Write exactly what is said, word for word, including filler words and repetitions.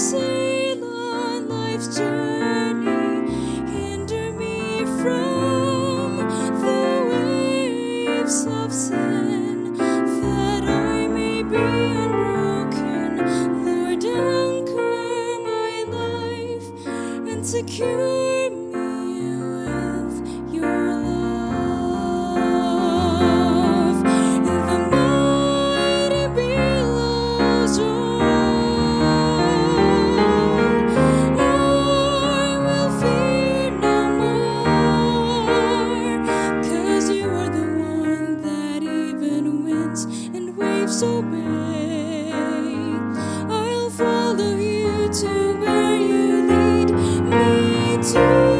sail on life's journey, hinder me from the waves of sin, that I may be unbroken. Lord, anchor my life and secure me with your love. In the mighty billows roll, I will fear no more, 'cause you are the one that even winds and waves obey. I'll follow you to where you lead me to.